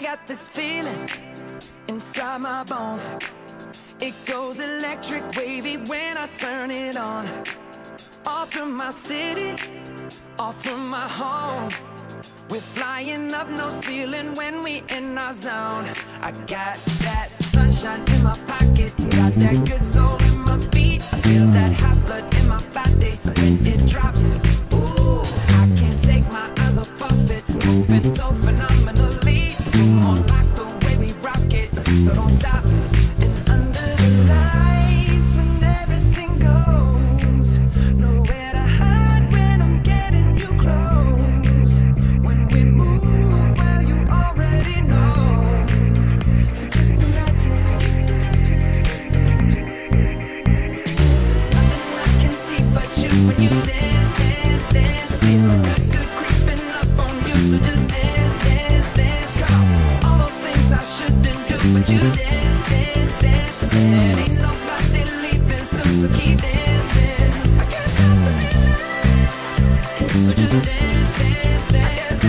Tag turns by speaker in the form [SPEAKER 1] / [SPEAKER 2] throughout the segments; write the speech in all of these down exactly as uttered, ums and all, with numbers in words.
[SPEAKER 1] got this feeling inside my bones. It goes electric wavy when I turn it on. Off from my city, off from my home. We're flying up, no ceiling when we in our zone. I got that sunshine in my pocket, got that good soul in my feet. I feel that hot blood in my body when it drops. Ooh, I can't take my eyes off of it, moving so phenomenally. Come on, like the way we rock it, so don't stop. And under the lights, when everything goes, nowhere to hide when I'm getting you close. When we move, well, you already know. So just imagine. Nothing I can see but you when you dance, dance, dance. Feel good, good creeping up on you. So just dance, dance, dance. Come on, all those things I shouldn't do, but you dance, dance, dance. And ain't nobody leaving soon, so keep dancing. I can't stop the feeling. So just dance, dance, dance.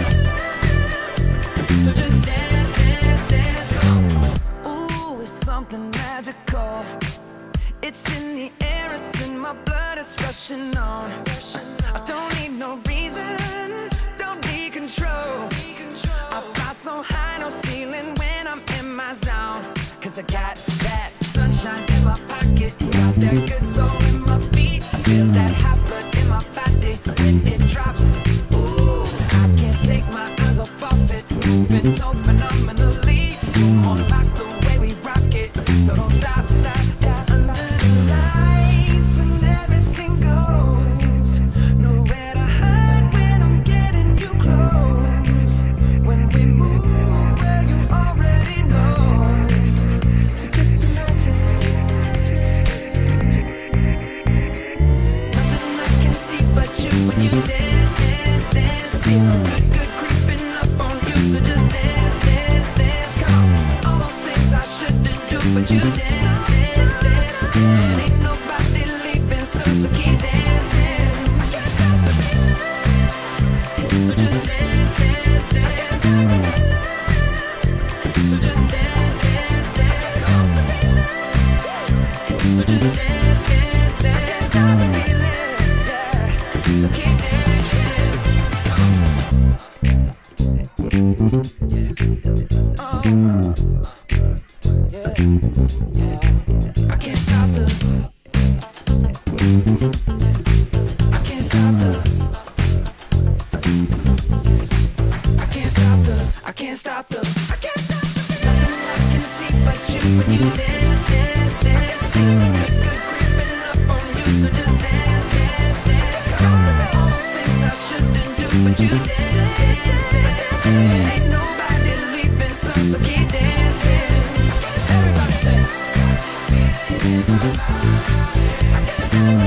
[SPEAKER 1] So just dance, dance, dance. Come on. Ooh, it's something magical. It's in the air, it's in my blood, it's rushing on. I don't need no reason, don't need control. I fly so high, no ceiling when I'm in my zone. Cause I got that sunshine in my pocket, got that good soul in my feet. I feel that hot blood in my body when it drops. Ooh, I can't take my eyes off of it, moving so phenomenally. Come on, like the way we rock it, so don't stop, stop, stop. Under the lights, when everything goes, nowhere to hide when I'm getting you close. When we move, well, you already know. So just imagine. Nothing I can see but you when you dance, dance, dance. Feel good, good creeping up on you. So just dance, dance, dance. Come on, all those things I shouldn't do, but you dance, dance, dance. And ain't nobody leaving soon, so keep dancing. I can't stop the feeling. So just dance, dance, dance. So just dance, dance, dance. So just dance, dance, dance. I can't stop the feeling, yeah. So keep dancing. Oh, yeah, yeah. I can't stop the. I can't stop the. I can't stop the. I can't stop the. I can't stop the. Nothing I can see but you when you dance, dance, dance. Feel good, good creeping up on you. So just dance, dance, dance. Come on, all those things I shouldn't do, but you dance, dance, dance. And ain't nobody leaving soon, so keep dancing. Everybody say. I can't stop